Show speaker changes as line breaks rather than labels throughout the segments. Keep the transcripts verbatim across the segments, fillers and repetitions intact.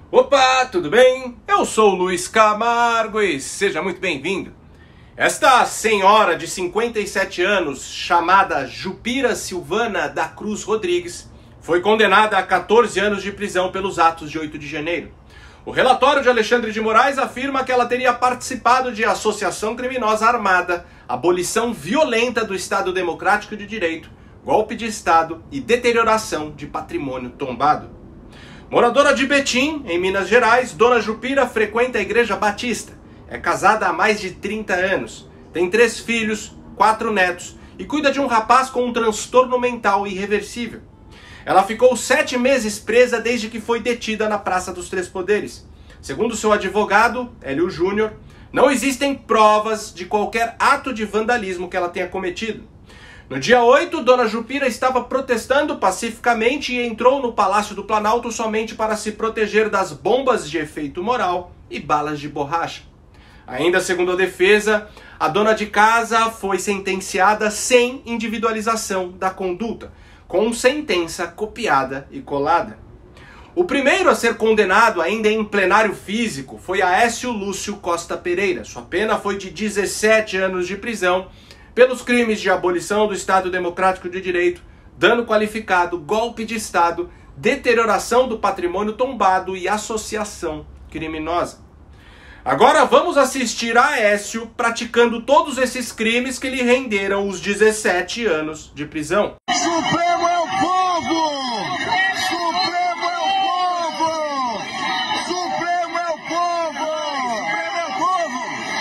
Opa, tudo bem? Eu sou o Luiz Camargo e seja muito bem-vindo. Esta senhora de cinquenta e sete anos, chamada Jupira Silvana da Cruz Rodrigues, foi condenada a quatorze anos de prisão pelos atos de oito de janeiro. O relatório de Alexandre de Moraes afirma que ela teria participado de associação criminosa armada, abolição violenta do Estado Democrático de Direito, golpe de Estado e deterioração de patrimônio tombado. Moradora de Betim, em Minas Gerais, Dona Jupira frequenta a Igreja Batista. É casada há mais de trinta anos, tem três filhos, quatro netos e cuida de um rapaz com um transtorno mental irreversível. Ela ficou sete meses presa desde que foi detida na Praça dos Três Poderes. Segundo seu advogado, Hélio Júnior, não existem provas de qualquer ato de vandalismo que ela tenha cometido. No dia oito, Dona Jupira estava protestando pacificamente e entrou no Palácio do Planalto somente para se proteger das bombas de efeito moral e balas de borracha. Ainda segundo a defesa, a dona de casa foi sentenciada sem individualização da conduta, com sentença copiada e colada. O primeiro a ser condenado ainda em plenário físico foi Aécio Lúcio Costa Pereira. Sua pena foi de dezessete anos de prisão pelos crimes de abolição do Estado Democrático de Direito, dano qualificado, golpe de Estado, deterioração do patrimônio tombado e associação criminosa. Agora vamos assistir a Aécio praticando todos esses crimes que lhe renderam os dezessete anos de prisão.
Supremo é o povo! Supremo é o povo! Supremo é o povo! Supremo é o povo!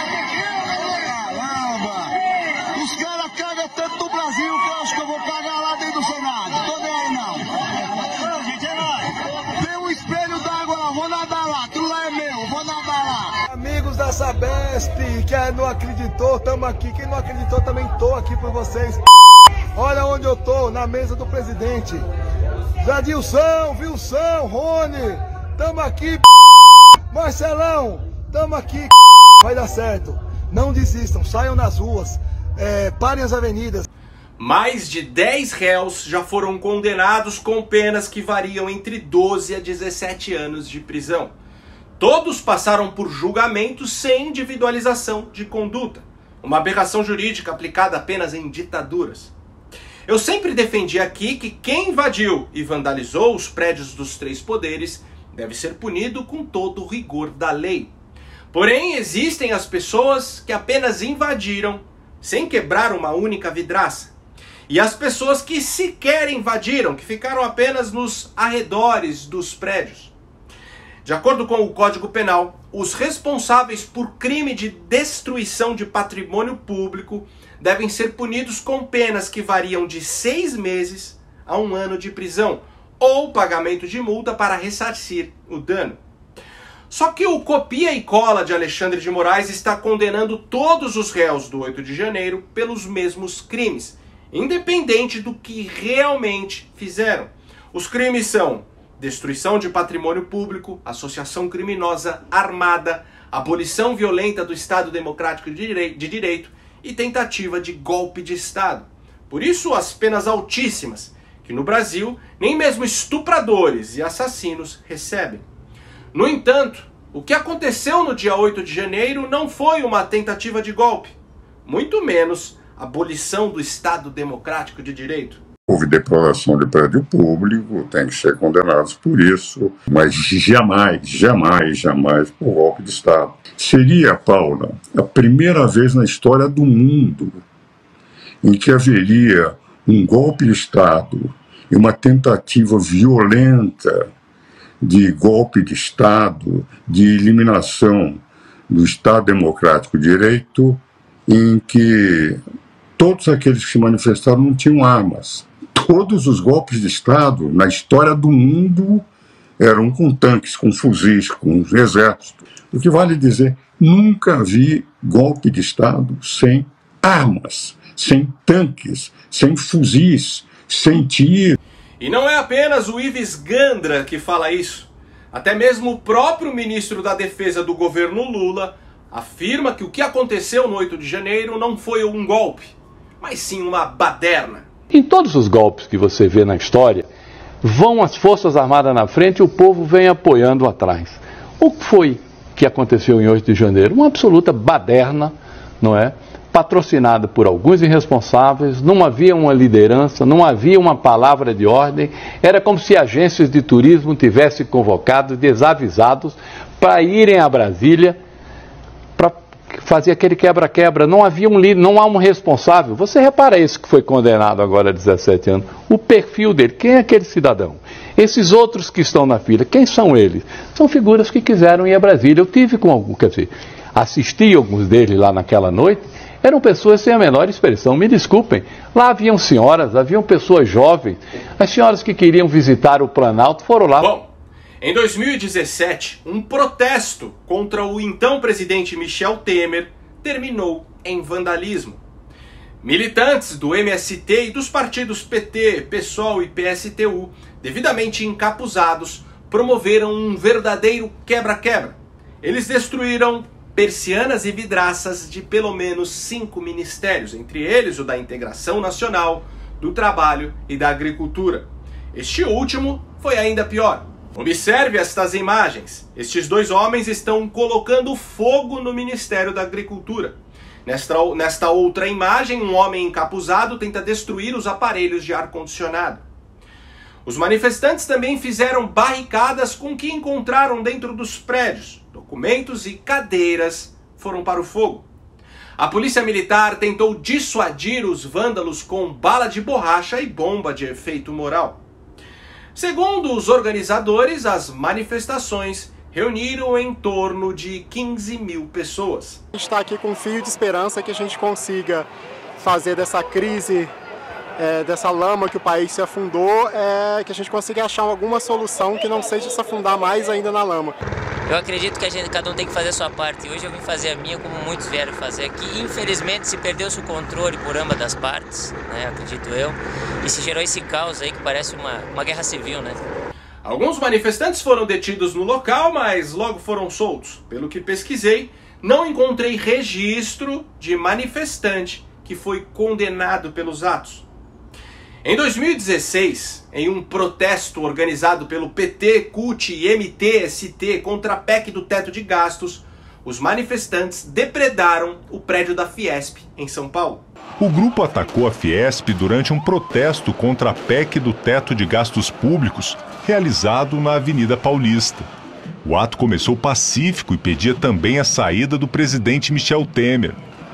Caramba! Os caras cagam tanto no Brasil que eu acho que eu vou cagar lá dentro do Senado. Tô nem aí não. Não, gente, é nóis. Tem um espelho d'água lá, vou nadar lá. Aquilo lá é meu, vou nadar lá.
Amigos da Sabesp, quem não acreditou, tamo aqui. Quem não acreditou, também tô aqui por vocês. Olha onde eu tô, na mesa do presidente. Jadilson, Wilson, Rony, tamo aqui. Marcelão, tamo aqui. Vai dar certo. Não desistam, saiam nas ruas, é, parem as avenidas.
Mais de dez réus já foram condenados com penas que variam entre doze a dezessete anos de prisão. Todos passaram por julgamento sem individualização de conduta, uma aberração jurídica aplicada apenas em ditaduras. Eu sempre defendi aqui que quem invadiu e vandalizou os prédios dos três poderes deve ser punido com todo o rigor da lei. Porém, existem as pessoas que apenas invadiram sem quebrar uma única vidraça. E as pessoas que sequer invadiram, que ficaram apenas nos arredores dos prédios. De acordo com o Código Penal, os responsáveis por crime de destruição de patrimônio público devem ser punidos com penas que variam de seis meses a um ano de prisão ou pagamento de multa para ressarcir o dano. Só que o copia e cola de Alexandre de Moraes está condenando todos os réus do oito de janeiro pelos mesmos crimes, independente do que realmente fizeram. Os crimes são destruição de patrimônio público, associação criminosa armada, abolição violenta do Estado Democrático de Direito e tentativa de golpe de Estado. Por isso, as penas altíssimas, que no Brasil nem mesmo estupradores e assassinos recebem. No entanto, o que aconteceu no dia oito de janeiro não foi uma tentativa de golpe, muito menos abolição do Estado Democrático de Direito.
Houve deploração de prédio público, tem que ser condenados por isso, mas jamais, jamais, jamais por golpe de Estado. Seria, Paula, a primeira vez na história do mundo em que haveria um golpe de Estado e uma tentativa violenta de golpe de Estado, de eliminação do Estado Democrático de Direito, em que todos aqueles que se manifestaram não tinham armas. Todos os golpes de Estado na história do mundo eram com tanques, com fuzis, com exército. O que vale dizer, nunca vi golpe de Estado sem armas, sem tanques, sem fuzis, sem tiro.
E não é apenas o Ives Gandra que fala isso. Até mesmo o próprio ministro da Defesa do governo Lula afirma que o que aconteceu no oito de janeiro não foi um golpe, mas sim uma baderna.
Em todos os golpes que você vê na história, vão as Forças Armadas na frente e o povo vem apoiando atrás. O que foi que aconteceu em oito de janeiro? Uma absoluta baderna, não é? Patrocinada por alguns irresponsáveis, não havia uma liderança, não havia uma palavra de ordem, era como se agências de turismo tivessem convocado desavisados para irem a Brasília para fazer aquele quebra-quebra. Não havia um líder, não há um responsável. Você repara esse que foi condenado agora a dezessete anos, o perfil dele, quem é aquele cidadão? Esses outros que estão na fila, quem são eles? São figuras que quiseram ir a Brasília. Eu tive com algum, quer dizer, assisti alguns deles lá naquela noite, eram pessoas sem a menor expressão, me desculpem, lá haviam senhoras, haviam pessoas jovens, as senhoras que queriam visitar o Planalto foram lá.
Bom, em dois mil e dezessete, um protesto contra o então presidente Michel Temer terminou em vandalismo. Militantes do M S T e dos partidos P T, PSOL e P S T U, devidamente encapuzados, promoveram um verdadeiro quebra-quebra. Eles destruíram persianas e vidraças de pelo menos cinco ministérios, entre eles o da Integração Nacional, do Trabalho e da Agricultura. Este último foi ainda pior. Observe estas imagens. Estes dois homens estão colocando fogo no Ministério da Agricultura. Nesta, nesta outra imagem, um homem encapuzado tenta destruir os aparelhos de ar-condicionado. Os manifestantes também fizeram barricadas com o que encontraram dentro dos prédios. Documentos e cadeiras foram para o fogo. A polícia militar tentou dissuadir os vândalos com bala de borracha e bomba de efeito moral. Segundo os organizadores, as manifestações reuniram em torno de quinze mil pessoas.
A gente está aqui com um fio de esperança que a gente consiga fazer dessa crise, é, dessa lama que o país se afundou, é, que a gente consiga achar alguma solução que não seja se afundar mais ainda na lama.
Eu acredito que a gente, cada um tem que fazer a sua parte. Hoje eu vim fazer a minha, como muitos vieram fazer, que infelizmente se perdeu-se o controle por ambas das partes, né, acredito eu, e se gerou esse caos aí que parece uma, uma guerra civil, né?
Alguns manifestantes foram detidos no local, mas logo foram soltos. Pelo que pesquisei, não encontrei registro de manifestante que foi condenado pelos atos. Em dois mil e dezesseis, em um protesto organizado pelo P T, C U T e M T S T contra a P E C do teto de gastos, os manifestantes depredaram o prédio da Fiesp, em São Paulo.
O grupo atacou a Fiesp durante um protesto contra a P E C do teto de gastos públicos, realizado na Avenida Paulista. O ato começou pacífico e pedia também a saída do presidente Michel Temer.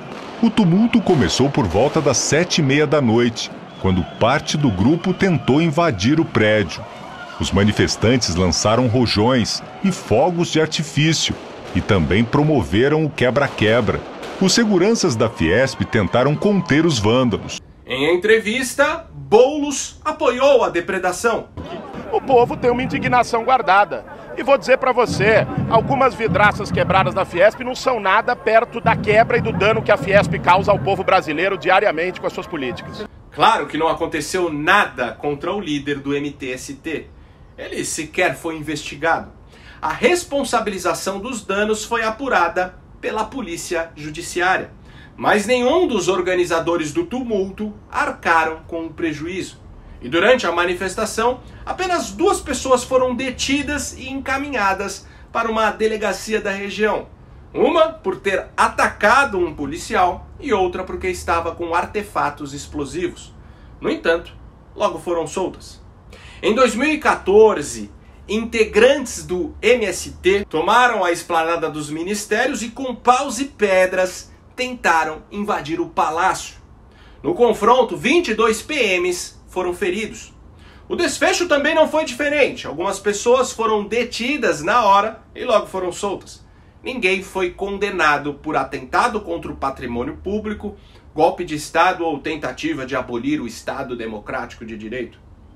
O tumulto começou por volta das sete e meia da noite, quando parte do grupo tentou invadir o prédio. Os manifestantes lançaram rojões e fogos de artifício e também promoveram o quebra-quebra. Os seguranças da Fiesp tentaram conter os vândalos.
Em entrevista, Boulos apoiou a depredação.
O povo tem uma indignação guardada. E vou dizer para você, algumas vidraças quebradas da Fiesp não são nada perto da quebra e do dano que a Fiesp causa ao povo brasileiro diariamente com as suas políticas.
Claro que não aconteceu nada contra o líder do M T S T. Ele sequer foi investigado. A responsabilização dos danos foi apurada pela polícia judiciária. Mas nenhum dos organizadores do tumulto arcaram com o prejuízo. E durante a manifestação, apenas duas pessoas foram detidas e encaminhadas para uma delegacia da região. Uma por ter atacado um policial e outra porque estava com artefatos explosivos. No entanto, logo foram soltas. Em dois mil e quatorze, integrantes do M S T tomaram a esplanada dos ministérios e com paus e pedras tentaram invadir o palácio. No confronto, vinte e dois P Ms foram feridos. O desfecho também não foi diferente. Algumas pessoas foram detidas na hora e logo foram soltas. Ninguém foi condenado por atentado contra o patrimônio público, golpe de Estado ou tentativa de abolir o Estado Democrático de Direito.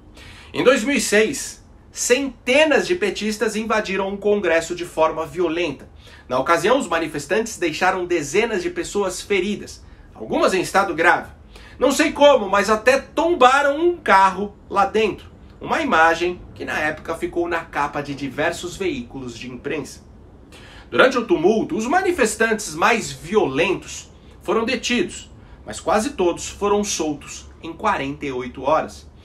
Em dois mil e seis, centenas de petistas invadiram um congresso de forma violenta. Na ocasião, os manifestantes deixaram dezenas de pessoas feridas, algumas em estado grave. Não sei como, mas até tombaram um carro lá dentro. Uma imagem que na época ficou na capa de diversos veículos de imprensa. Durante o tumulto, os manifestantes mais violentos foram detidos, mas quase todos foram soltos em quarenta e oito horas.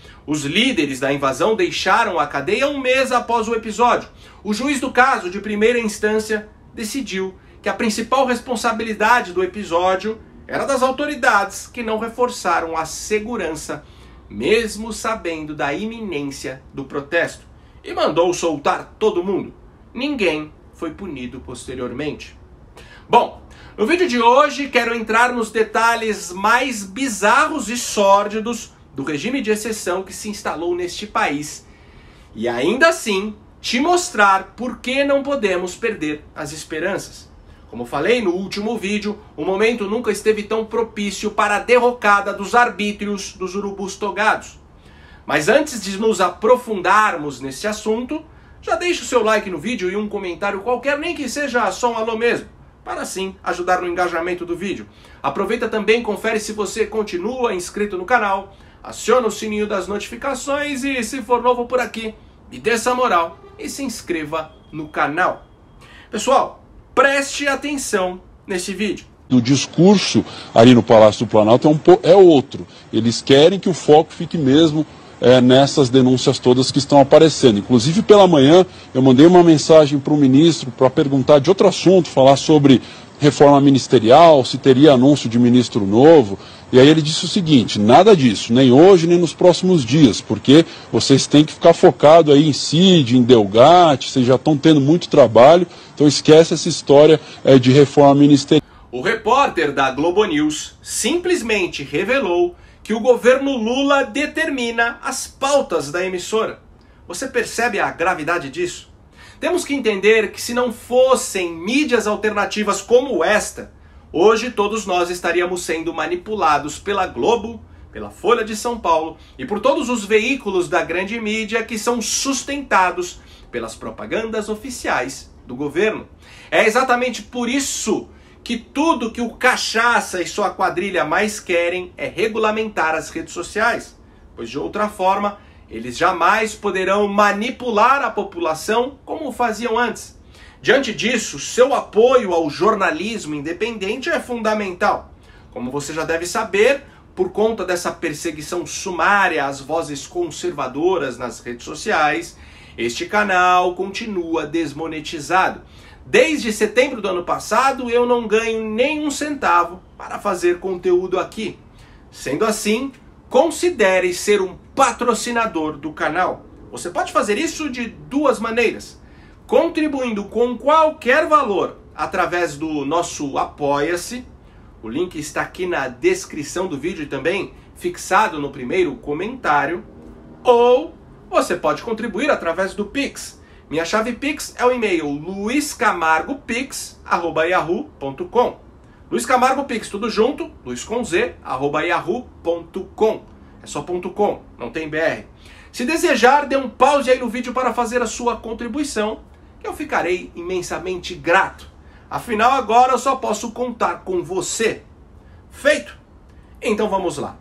Os líderes da invasão deixaram a cadeia um mês após o episódio. O juiz do caso de primeira instância decidiu que a principal responsabilidade do episódio era das autoridades que não reforçaram a segurança, mesmo sabendo da iminência do protesto, e mandou soltar todo mundo. Ninguém foi punido posteriormente. Bom, no vídeo de hoje quero entrar nos detalhes mais bizarros e sórdidos do regime de exceção que se instalou neste país e ainda assim te mostrar por que não podemos perder as esperanças. Como falei no último vídeo, o momento nunca esteve tão propício para a derrocada dos arbítrios dos urubus togados. Mas antes de nos aprofundarmos nesse assunto, já deixa o seu like no vídeo e um comentário qualquer, nem que seja só um alô mesmo, para assim ajudar no engajamento do vídeo. Aproveita também e confere se você continua inscrito no canal, aciona o sininho das notificações e, se for novo por aqui, me dê essa moral e se inscreva no canal. Pessoal, preste atenção nesse vídeo.
O discurso ali no Palácio do Planalto é, um, é outro. Eles querem que o foco fique mesmo é, nessas denúncias todas que estão aparecendo. Inclusive, pela manhã, eu mandei uma mensagem para o ministro para perguntar de outro assunto, falar sobre reforma ministerial, se teria anúncio de ministro novo. E aí ele disse o seguinte: nada disso, nem hoje, nem nos próximos dias, porque vocês têm que ficar focado aí em Cid, em Delgatti, vocês já estão tendo muito trabalho, então esquece essa história é, de reforma ministerial.
O repórter da Globo News simplesmente revelou que o governo Lula determina as pautas da emissora. Você percebe a gravidade disso? Temos que entender que se não fossem mídias alternativas como esta, hoje todos nós estaríamos sendo manipulados pela Globo, pela Folha de São Paulo e por todos os veículos da grande mídia que são sustentados pelas propagandas oficiais do governo. É exatamente por isso que tudo que o Cachaça e sua quadrilha mais querem é regulamentar as redes sociais, pois de outra forma eles jamais poderão manipular a população como faziam antes. Diante disso, seu apoio ao jornalismo independente é fundamental. Como você já deve saber, por conta dessa perseguição sumária às vozes conservadoras nas redes sociais, este canal continua desmonetizado. Desde setembro do ano passado, eu não ganho nem um centavo para fazer conteúdo aqui. Sendo assim, considere ser um patrocinador do canal. Você pode fazer isso de duas maneiras: contribuindo com qualquer valor através do nosso Apoia-se. O link está aqui na descrição do vídeo e também fixado no primeiro comentário. Ou você pode contribuir através do Pix. Minha chave Pix é o e-mail luiz camargo pix arroba yahoo ponto com. Luiz Camargo Pix, tudo junto, luiz com z, arroba yahoo ponto com. É só ponto .com, não tem B R. Se desejar, dê um pause aí no vídeo para fazer a sua contribuição, que eu ficarei imensamente grato. Afinal, agora eu só posso contar com você. Feito? Então vamos lá.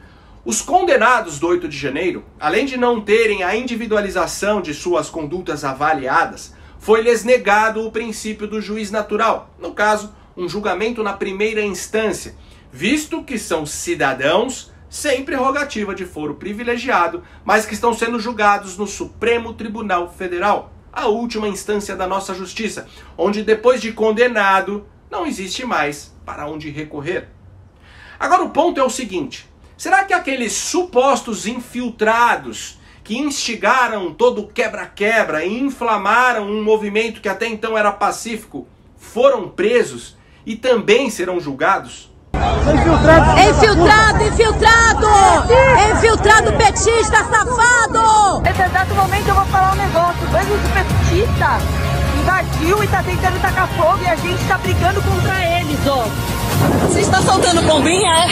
Os condenados do oito de janeiro, além de não terem a individualização de suas condutas avaliadas, foi-lhes negado o princípio do juiz natural, no caso, um julgamento na primeira instância, visto que são cidadãos sem prerrogativa de foro privilegiado, mas que estão sendo julgados no Supremo Tribunal Federal, a última instância da nossa justiça, onde depois de condenado, não existe mais para onde recorrer. Agora o ponto é o seguinte: será que aqueles supostos infiltrados que instigaram todo o quebra-quebra e inflamaram um movimento que até então era pacífico foram presos e também serão julgados?
Infiltrado! Infiltrado! Infiltrado! Infiltrado petista, safado!
Nesse exato momento eu vou falar um negócio. Dois petista invadiu e tá tentando tacar fogo e a gente tá brigando contra eles, ó.
Você está soltando bombinha, é?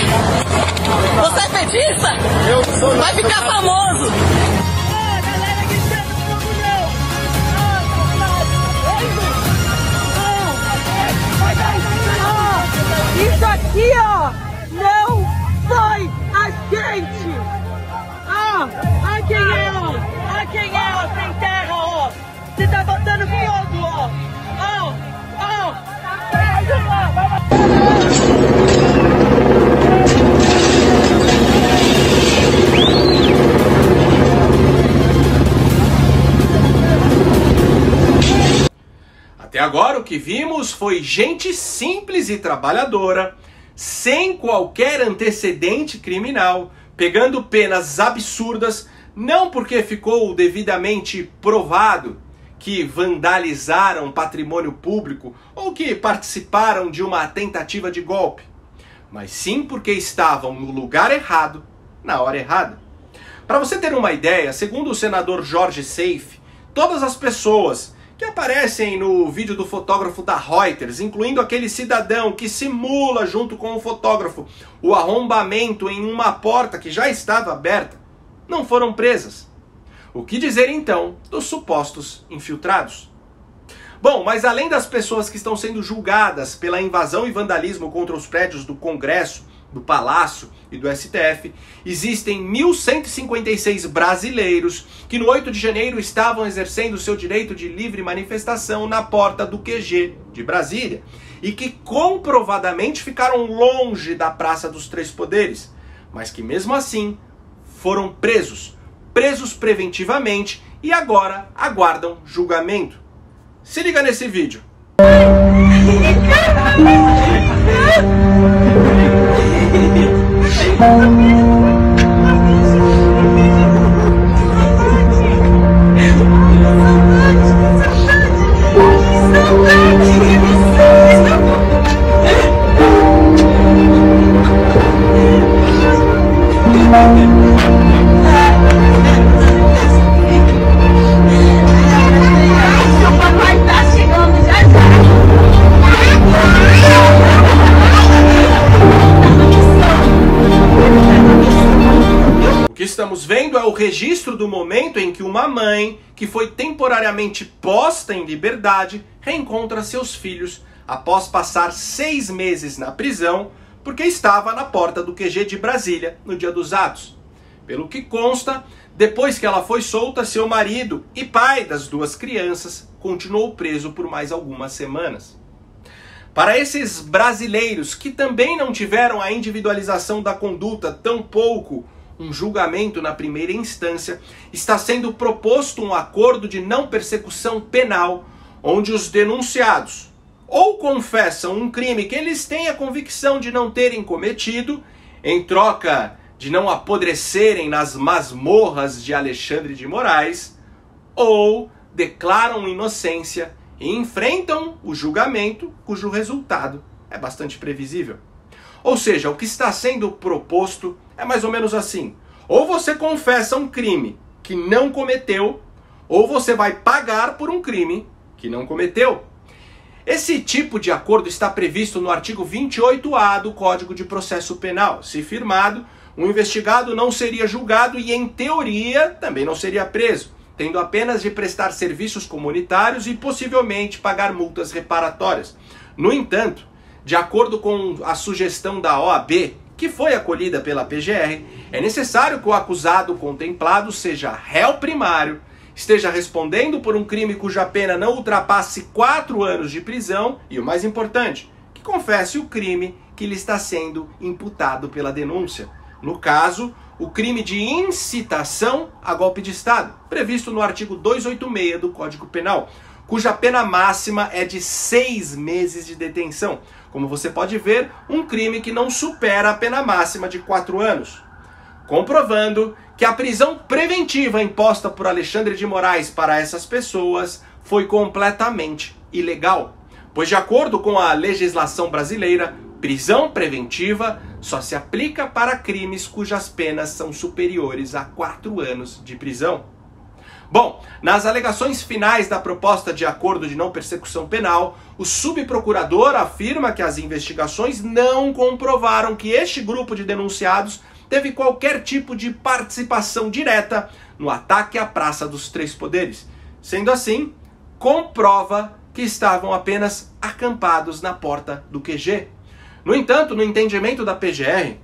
Você é petista?
Eu sou.
Vai ficar famoso!
Ah, galera que está no fogo não! Ah, safado! Isso aqui, ó, não foi a gente! Ah, a quem é, ó! A quem é, ó, sem terra, ó! Você tá botando fogo, ó! Ó, ó!
Até agora o que vimos foi gente simples e trabalhadora, sem qualquer antecedente criminal, pegando penas absurdas, não porque ficou devidamente provado que vandalizaram patrimônio público ou que participaram de uma tentativa de golpe, mas sim porque estavam no lugar errado, na hora errada. Para você ter uma ideia, segundo o senador Jorge Seife, todas as pessoas que aparecem no vídeo do fotógrafo da Reuters, incluindo aquele cidadão que simula junto com o fotógrafo o arrombamento em uma porta que já estava aberta, não foram presas. O que dizer então dos supostos infiltrados? Bom, mas além das pessoas que estão sendo julgadas pela invasão e vandalismo contra os prédios do Congresso, do Palácio e do S T F, existem mil cento e cinquenta e seis brasileiros que no oito de janeiro estavam exercendo seu direito de livre manifestação na porta do Q G de Brasília e que comprovadamente ficaram longe da Praça dos Três Poderes, mas que mesmo assim foram presos, presos preventivamente e agora aguardam julgamento. Se liga nesse vídeo. O que estamos vendo é o registro do momento em que uma mãe, que foi temporariamente posta em liberdade, reencontra seus filhos após passar seis meses na prisão, porque estava na porta do Q G de Brasília no dia dos atos. Pelo que consta, depois que ela foi solta, seu marido e pai das duas crianças continuou preso por mais algumas semanas. Para esses brasileiros que também não tiveram a individualização da conduta, tampouco um julgamento na primeira instância, está sendo proposto um acordo de não persecução penal, onde os denunciados ou confessam um crime que eles têm a convicção de não terem cometido, em troca de não apodrecerem nas masmorras de Alexandre de Moraes, ou declaram inocência e enfrentam o julgamento, cujo resultado é bastante previsível. Ou seja, o que está sendo proposto é mais ou menos assim: ou você confessa um crime que não cometeu, ou você vai pagar por um crime que não cometeu. Esse tipo de acordo está previsto no artigo vinte e oito A do Código de Processo Penal. Se firmado, o investigado não seria julgado e, em teoria, também não seria preso, tendo apenas de prestar serviços comunitários e possivelmente pagar multas reparatórias. No entanto, de acordo com a sugestão da O A B, que foi acolhida pela P G R, é necessário que o acusado contemplado seja réu primário, esteja respondendo por um crime cuja pena não ultrapasse quatro anos de prisão e, o mais importante, que confesse o crime que lhe está sendo imputado pela denúncia. No caso, o crime de incitação a golpe de Estado, previsto no artigo duzentos e oitenta e seis do Código Penal, cuja pena máxima é de seis meses de detenção. Como você pode ver, um crime que não supera a pena máxima de quatro anos. Comprovando que a prisão preventiva imposta por Alexandre de Moraes para essas pessoas foi completamente ilegal, pois, de acordo com a legislação brasileira, prisão preventiva só se aplica para crimes cujas penas são superiores a quatro anos de prisão. Bom, nas alegações finais da proposta de acordo de não persecução penal, o subprocurador afirma que as investigações não comprovaram que este grupo de denunciados teve qualquer tipo de participação direta no ataque à Praça dos Três Poderes. Sendo assim, comprova que estavam apenas acampados na porta do Q G. No entanto, no entendimento da P G R,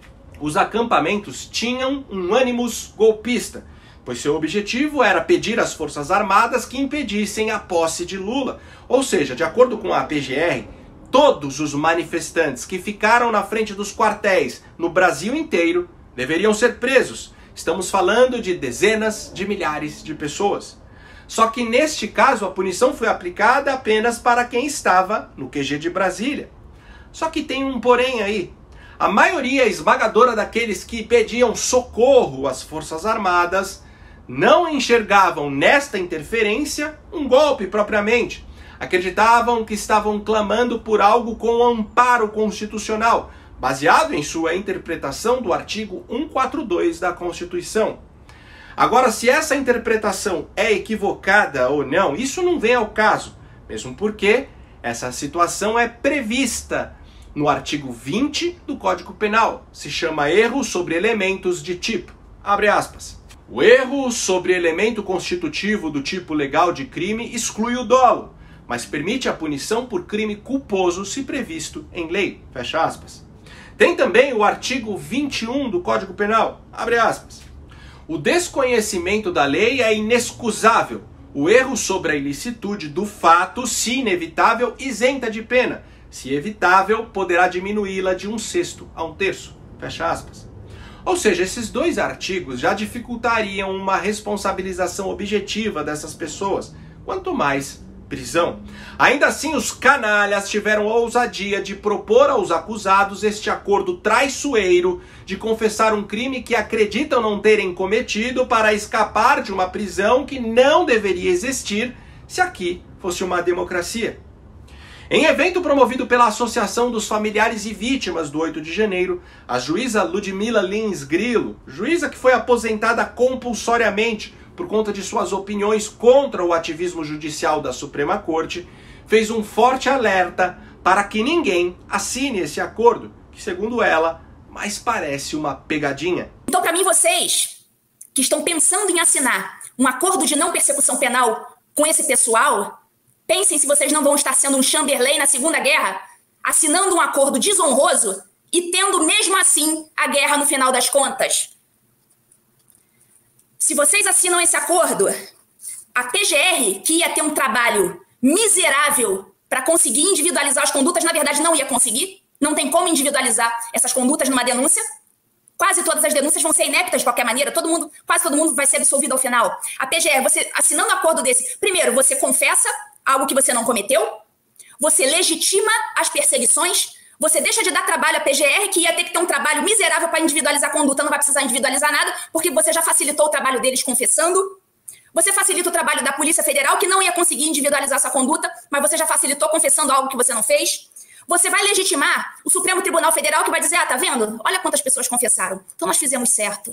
os acampamentos tinham um ânimos golpista, pois seu objetivo era pedir às Forças Armadas que impedissem a posse de Lula. Ou seja, de acordo com a P G R, todos os manifestantes que ficaram na frente dos quartéis no Brasil inteiro deveriam ser presos. Estamos falando de dezenas de milhares de pessoas. Só que neste caso a punição foi aplicada apenas para quem estava no Q G de Brasília. Só que tem um porém aí. A maioria esmagadora daqueles que pediam socorro às Forças Armadas não enxergavam nesta interferência um golpe propriamente. Acreditavam que estavam clamando por algo com amparo constitucional, baseado em sua interpretação do artigo cento e quarenta e dois da Constituição. Agora, se essa interpretação é equivocada ou não, isso não vem ao caso, mesmo porque essa situação é prevista no artigo vinte do Código Penal. Se chama erro sobre elementos de tipo, abre aspas. O erro sobre elemento constitutivo do tipo legal de crime exclui o dolo, mas permite a punição por crime culposo se previsto em lei, fecha aspas. Tem também o artigo vinte e um do Código Penal, abre aspas. O desconhecimento da lei é inexcusável. O erro sobre a ilicitude do fato, se inevitável, isenta de pena. Se evitável, poderá diminuí-la de um sexto a um terço. Fecha aspas. Ou seja, esses dois artigos já dificultariam uma responsabilização objetiva dessas pessoas, quanto mais prisão. Ainda assim, os canalhas tiveram a ousadia de propor aos acusados este acordo traiçoeiro de confessar um crime que acreditam não terem cometido para escapar de uma prisão que não deveria existir se aqui fosse uma democracia. Em evento promovido pela Associação dos Familiares e Vítimas do oito de janeiro, a juíza Ludmila Lins Grilo, juíza que foi aposentada compulsoriamente por conta de suas opiniões contra o ativismo judicial da Suprema Corte, fez um forte alerta para que ninguém assine esse acordo, que, segundo ela, mais parece uma pegadinha.
Então, para mim, vocês que estão pensando em assinar um acordo de não persecução penal com esse pessoal, pensem se vocês não vão estar sendo um Chamberlain na Segunda Guerra, assinando um acordo desonroso e tendo mesmo assim a guerra no final das contas. Se vocês assinam esse acordo, a P G R, que ia ter um trabalho miserável para conseguir individualizar as condutas, na verdade não ia conseguir. Não tem como individualizar essas condutas numa denúncia. Quase todas as denúncias vão ser ineptas de qualquer maneira. Todo mundo, quase todo mundo vai ser absolvido ao final. A P G R, você assinando um acordo desse, primeiro, você confessa algo que você não cometeu, você legitima as perseguições, você deixa de dar trabalho à P G R, que ia ter que ter um trabalho miserável para individualizar a conduta, não vai precisar individualizar nada, porque você já facilitou o trabalho deles confessando. Você facilita o trabalho da Polícia Federal, que não ia conseguir individualizar essa conduta, mas você já facilitou confessando algo que você não fez. Você vai legitimar o Supremo Tribunal Federal, que vai dizer, ah, tá vendo? Olha quantas pessoas confessaram. Então nós fizemos certo.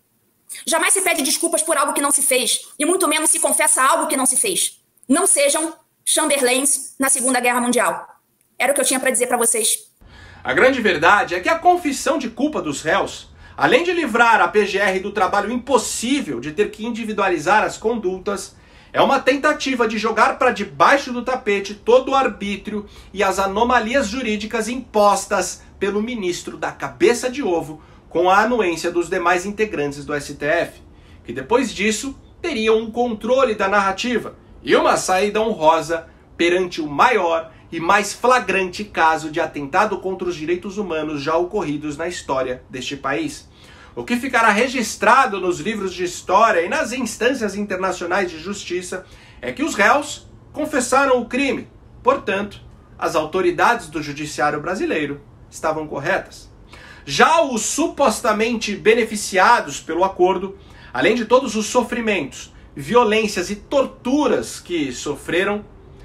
Jamais se pede desculpas por algo que não se fez, e muito menos se confessa algo que não se fez. Não sejam Chamberlains na Segunda Guerra Mundial. Era o que eu tinha para dizer para vocês.
A grande verdade é que a confissão de culpa dos réus, além de livrar a P G R do trabalho impossível de ter que individualizar as condutas, é uma tentativa de jogar para debaixo do tapete todo o arbítrio e as anomalias jurídicas impostas pelo ministro da cabeça de ovo com a anuência dos demais integrantes do S T F, que depois disso teriam um controle da narrativa e uma saída honrosa perante o maior e mais flagrante caso de atentado contra os direitos humanos já ocorridos na história deste país. O que ficará registrado nos livros de história e nas instâncias internacionais de justiça é que os réus confessaram o crime. Portanto, as autoridades do judiciário brasileiro estavam corretas. Já os supostamente beneficiados pelo acordo, além de todos os sofrimentos, violências e torturas que sofreram,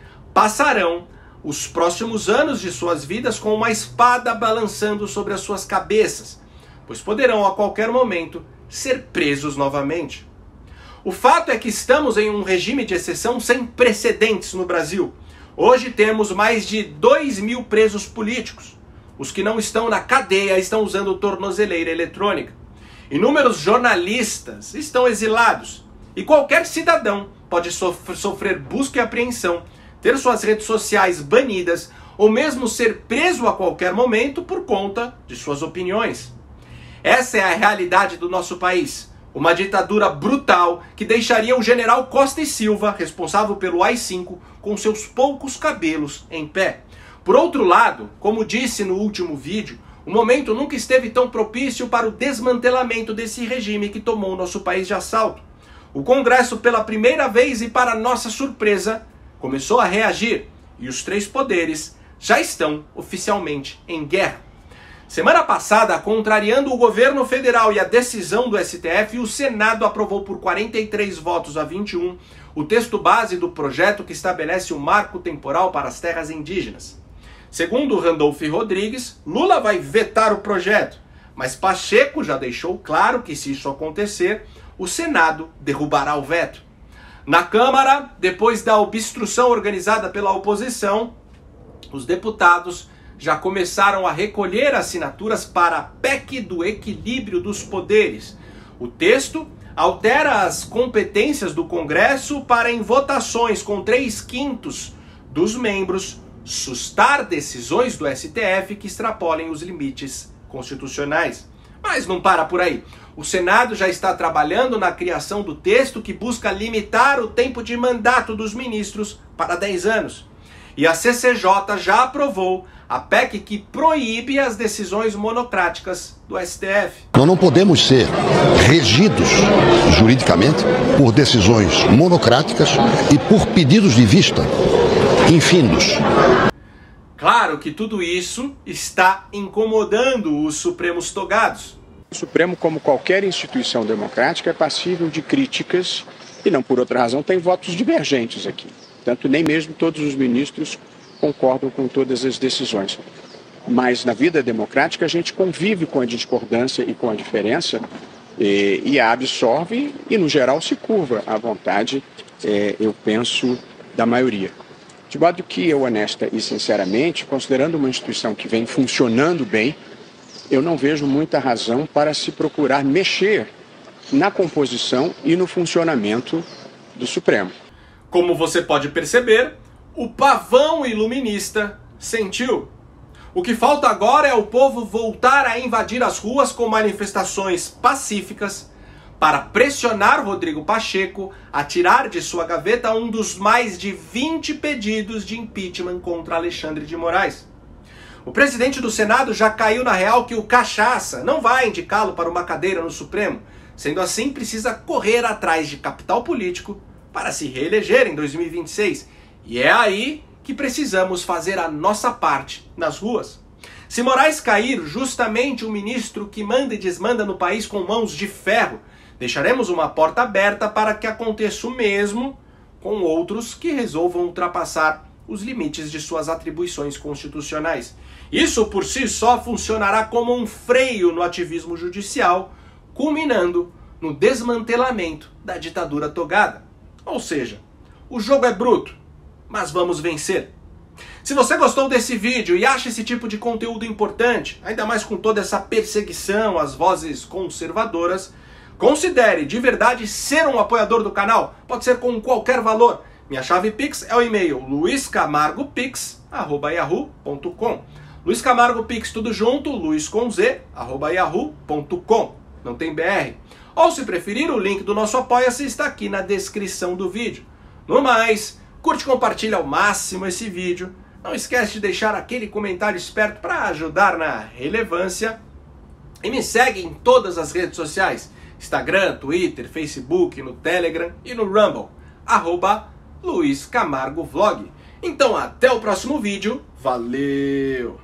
passarão os próximos anos de suas vidas com uma espada balançando sobre as suas cabeças, pois poderão a qualquer momento ser presos novamente. O fato é que estamos em um regime de exceção sem precedentes no Brasil. Hoje temos mais de dois mil presos políticos. Os que não estão na cadeia estão usando tornozeleira eletrônica. Inúmeros jornalistas estão exilados. E qualquer cidadão pode sof- sofrer busca e apreensão, ter suas redes sociais banidas ou mesmo ser preso a qualquer momento por conta de suas opiniões. Essa é a realidade do nosso país. Uma ditadura brutal que deixaria o general Costa e Silva, responsável pelo A I cinco, com seus poucos cabelos em pé. Por outro lado, como disse no último vídeo, o momento nunca esteve tão propício para o desmantelamento desse regime que tomou o nosso país de assalto. O Congresso, pela primeira vez e para nossa surpresa, começou a reagir e os três poderes já estão oficialmente em guerra. Semana passada, contrariando o governo federal e a decisão do S T F, o Senado aprovou por quarenta e três votos a vinte e um o texto base do projeto que estabelece o marco temporal para as terras indígenas. Segundo Randolph Rodrigues, Lula vai vetar o projeto, mas Pacheco já deixou claro que, se isso acontecer, o Senado derrubará o veto. Na Câmara, depois da obstrução organizada pela oposição, os deputados já começaram a recolher assinaturas para a P E C do equilíbrio dos poderes. O texto altera as competências do Congresso para, em votações com três quintos dos membros, sustar decisões do S T F que extrapolem os limites constitucionais. Mas não para por aí. O Senado já está trabalhando na criação do texto que busca limitar o tempo de mandato dos ministros para dez anos. E a C C J já aprovou a P E C que proíbe as decisões monocráticas do S T F.
Nós não podemos ser regidos juridicamente por decisões monocráticas e por pedidos de vista infindos.
Claro que tudo isso está incomodando os Supremos togados.
O Supremo, como qualquer instituição democrática, é passível de críticas e, não por outra razão, tem votos divergentes aqui. Tanto nem mesmo todos os ministros concordam com todas as decisões. Mas na vida democrática a gente convive com a discordância e com a diferença e, e a absorve e, no geral, se curva à vontade, é, eu penso, da maioria. De modo que eu, honesta e sinceramente, considerando uma instituição que vem funcionando bem, eu não vejo muita razão para se procurar mexer na composição e no funcionamento do Supremo.
Como você pode perceber, o pavão iluminista sentiu. O que falta agora é o povo voltar a invadir as ruas com manifestações pacíficas para pressionar Rodrigo Pacheco a tirar de sua gaveta um dos mais de vinte pedidos de impeachment contra Alexandre de Moraes. O presidente do Senado já caiu na real que o cachaça não vai indicá-lo para uma cadeira no Supremo. Sendo assim, precisa correr atrás de capital político para se reeleger em dois mil e vinte e seis. E é aí que precisamos fazer a nossa parte nas ruas. Se Moraes cair, justamente o ministro que manda e desmanda no país com mãos de ferro, deixaremos uma porta aberta para que aconteça o mesmo com outros que resolvam ultrapassar os limites de suas atribuições constitucionais. Isso por si só funcionará como um freio no ativismo judicial, culminando no desmantelamento da ditadura togada. Ou seja, o jogo é bruto, mas vamos vencer. Se você gostou desse vídeo e acha esse tipo de conteúdo importante, ainda mais com toda essa perseguição às vozes conservadoras, considere de verdade ser um apoiador do canal. Pode ser com qualquer valor. Minha chave Pix é o e-mail luiz camargo pix arroba yahoo ponto com. Luiz Camargo Pix tudo junto, luiz com z, arroba yahoo ponto com. Não tem B R. Ou se preferir, o link do nosso Apoia-se está aqui na descrição do vídeo. No mais, curte e compartilha ao máximo esse vídeo. Não esquece de deixar aquele comentário esperto para ajudar na relevância. E me segue em todas as redes sociais. Instagram, Twitter, Facebook, no Telegram e no Rumble. Arroba Luiz Camargo Vlog. Então até o próximo vídeo. Valeu!